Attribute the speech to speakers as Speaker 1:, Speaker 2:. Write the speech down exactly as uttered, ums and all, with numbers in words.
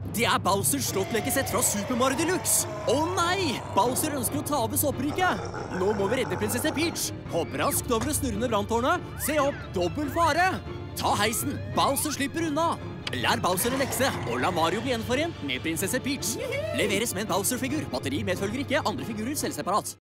Speaker 1: Det er Bowsers slottlekesett fra Super Mario Deluxe. Å nei! Bowser ønsker å ta over soppriket. Nå må vi redde prinsesse Peach. Hopp raskt over det snurrende branntårnet. Se opp, dobbel fare. Ta heisen. Bowser slipper unna. Lær Bowser en lekse, og la Mario bli gjenforent med prinsesse Peach. Leveres med en Bowser-figur. Batteri medfølger ikke, andre figurer selv separat.